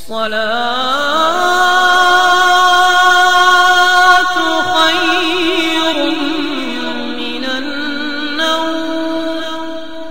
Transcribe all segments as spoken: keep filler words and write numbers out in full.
الصلاة خير من النوم۔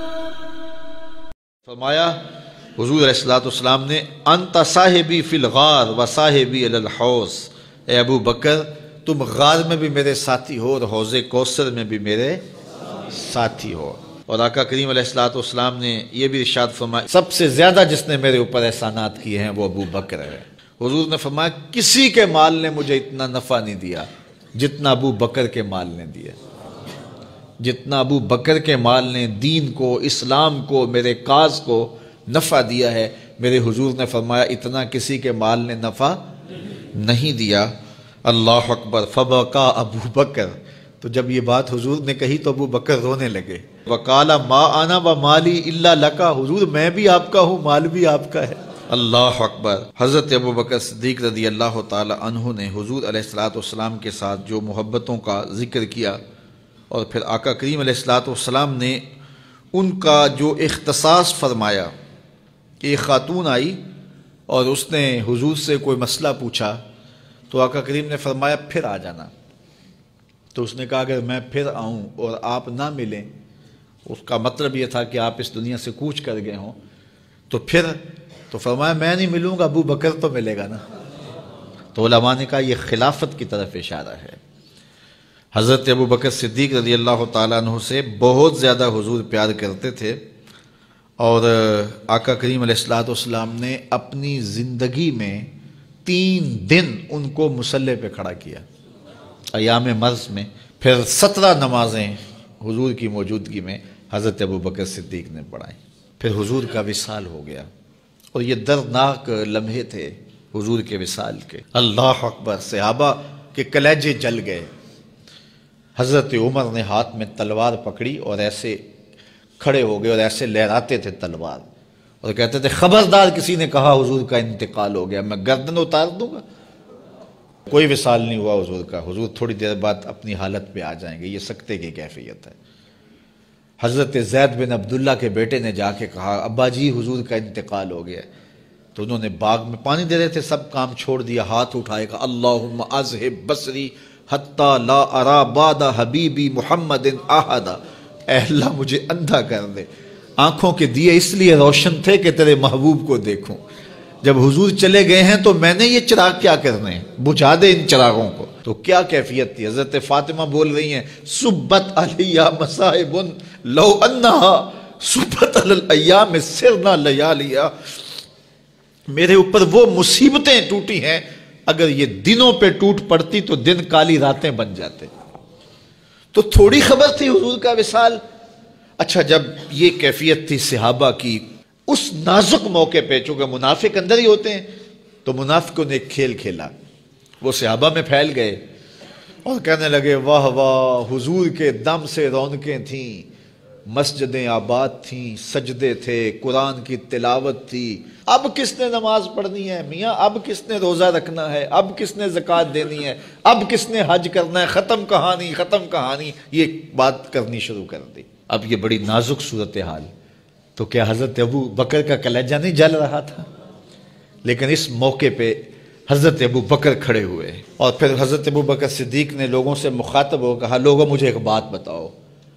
فرمایا حضور علیہ الصلوۃ والسلام نے انت صاحبی فی الغار و صاحبی علی الحوض، اے ابو بکر تم غار میں بھی میرے ساتھی ہو اور حوض کوثر میں بھی میرے ساتھی ہو۔ اور آقا کریم علیہ الصلوۃ والسلام نے یہ بھی ارشاد فرمایا سب سے زیادہ جس نے میرے اوپر احسانات کیے ہیں وہ ابو بکر ہے۔ حضور نے فرمایا کسی کے مال نے مجھے اتنا نفع نہیں دیا جتنا ابو بکر کے مال نے دیا، جتنا ابو بکر کے مال نے دین کو، اسلام کو، میرے کاز کو نفع دیا ہے، میرے حضور نے فرمایا اتنا کسی کے مال نے نفع نہیں دیا۔ اللہ اکبر۔ فبکا ابو بکر، تو جب یہ بات حضور نے کہی تو ابو بکر رونے لگے۔ وقال ما انا ومالی الا لکا، حضور میں بھی آپ کا ہوں، مال بھی آپ کا ہے۔ اللہ اکبر۔ حضرت ابو بکر صدیق رضی اللہ تعالی عنہ نے حضور علیہ الصلوۃ والسلام کے ساتھ جو محبتوں کا ذکر کیا، اور پھر آقا کریم علیہ الصلوۃ والسلام نے ان کا جو اختصاص فرمایا کہ ایک خاتون آئی اور اس نے حضور سے کوئی مسئلہ پوچھا تو آقا کریم نے فرمایا پھر آ جانا۔ تو اس نے کہا اگر میں پھر آؤں اور آپ نہ ملیں، اس کا مطلب یہ تھا کہ آپ اس دنیا سے کوچ کر گئے ہوں، تو پھر تو فرمایا میں نہیں ملوں گا، ابو بکر تو ملے گا نا۔ تو علماء نے کہا یہ خلافت کی طرف اشارہ ہے۔ حضرت ابو بکر صدیق رضی اللہ تعالیٰ عنہ سے بہت زیادہ حضور پیار کرتے تھے، اور آقا کریم علیہ الصلوۃ والسلام نے اپنی زندگی میں تین دن ان کو مصلی پہ کھڑا کیا ایام مرض میں، پھر سترہ نمازیں حضور کی موجودگی میں حضرت ابو بکر صدیق نے پڑھائیں، پھر حضور کا وصال ہو گیا، اور یہ دردناک لمحے تھے حضور کے وصال کے۔ اللہ اکبر۔ صحابہ کے کلیجے جل گئے۔ حضرت عمر نے ہاتھ میں تلوار پکڑی اور ایسے کھڑے ہو گئے اور ایسے لہراتے تھے تلوار، اور کہتے تھے خبردار کسی نے کہا حضور کا انتقال ہو گیا میں گردن اتار دوں گا۔ کوئی وصال نہیں ہوا حضور کا، حضور تھوڑی دیر بعد اپنی حالت پہ آ جائیں گے، یہ سکتے کی کیفیت ہے۔ حضرت زید بن عبداللہ کے بیٹے نے جا کے کہا ابا جی حضور کا انتقال ہو گیا، تو انہوں نے باغ میں پانی دے رہے تھے، سب کام چھوڑ دیا، ہاتھ اٹھائے گا اللہم اذہب بصری حتی لا ارا بعد حبیبی محمد احدا، اے اللہ مجھے اندھا کر دے، آنکھوں کے دیے اس لیے روشن تھے کہ تیرے محبوب کو دیکھوں، جب حضور چلے گئے ہیں تو میں نے یہ چراغ کیا کرنے ہیں، بجھا دے ان چراغوں کو۔ تو کیا کیفیت تھی۔ حضرت فاطمہ بول رہی ہیں صبت علیہ مصائب لو انہا صبت علی الایام سرنا لیالیا، میرے اوپر وہ مصیبتیں ٹوٹی ہیں اگر یہ دنوں پہ ٹوٹ پڑتی تو دن کالی راتیں بن جاتے۔ تو تھوڑی خبر تھی حضور کا وصال۔ اچھا جب یہ کیفیت تھی صحابہ کی اس نازک موقع پہ، چونکہ منافق اندر ہی ہوتے ہیں، تو منافقوں نے ایک کھیل کھیلا، وہ صحابہ میں پھیل گئے اور کہنے لگے واہ واہ حضور کے دم سے رونقیں تھیں، مسجدیں آباد تھیں، سجدے تھے، قرآن کی تلاوت تھی، اب کس نے نماز پڑھنی ہے میاں، اب کس نے روزہ رکھنا ہے، اب کس نے زکوٰۃ دینی ہے، اب کس نے حج کرنا ہے، ختم کہانی ختم کہانی، یہ بات کرنی شروع کر دی۔ اب یہ بڑی نازک صورتحال، تو کیا حضرت ابو بکر کا کلیجہ نہیں جل رہا تھا؟ لیکن اس موقع پہ حضرت ابو بکر کھڑے ہوئے، اور پھر حضرت ابو بکر صدیق نے لوگوں سے مخاطب ہو کہا لوگوں مجھے ایک بات بتاؤ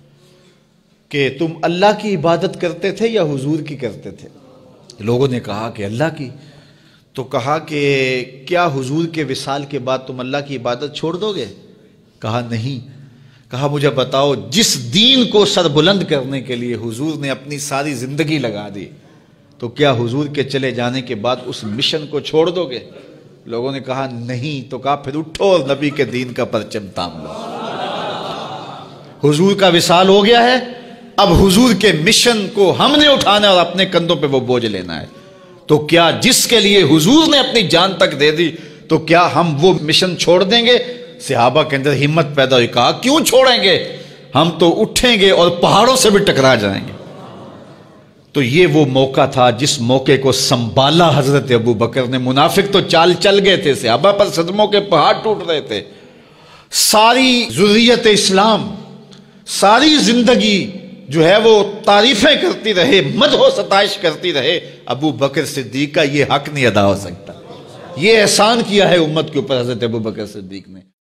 کہ تم اللہ کی عبادت کرتے تھے یا حضور کی کرتے تھے؟ لوگوں نے کہا کہ اللہ کی۔ تو کہا کہ کیا حضور کے وصال کے بعد تم اللہ کی عبادت چھوڑ دو گے؟ کہا نہیں۔ کہا مجھے بتاؤ جس دین کو سر بلند کرنے کے لیے حضور نے اپنی ساری زندگی لگا دی، تو کیا حضور کے چلے جانے کے بعد اس مشن کو چھوڑ دو گے؟ لوگوں نے کہا نہیں۔ تو کہا پھر اٹھو اور نبی کے دین کا پرچم تام لو۔ حضور کا وصال ہو گیا ہے، اب حضور کے مشن کو ہم نے اٹھانا ہے اور اپنے کندھوں پہ وہ بوجھ لینا ہے۔ تو کیا جس کے لیے حضور نے اپنی جان تک دے دی، تو کیا ہم وہ مشن چھوڑ دیں گے؟ صحابہ کے اندر ہمت پیدا ہوئی، کہا کیوں چھوڑیں گے، ہم تو اٹھیں گے اور پہاڑوں سے بھی ٹکرا جائیں گے۔ تو یہ وہ موقع تھا جس موقع کو سنبھالا حضرت ابو بکر نے۔ منافق تو چال چل گئے تھے، صحابہ پر صدموں کے پہاڑ ٹوٹ رہے تھے، ساری ذریت اسلام، ساری زندگی جو ہے وہ تعریفیں کرتی رہے، مدح و ستائش کرتی رہے، ابو بکر صدیق کا یہ حق نہیں ادا ہو سکتا۔ یہ احسان کیا ہے امت کے اوپر حضرت ابو بکر صدیق نے۔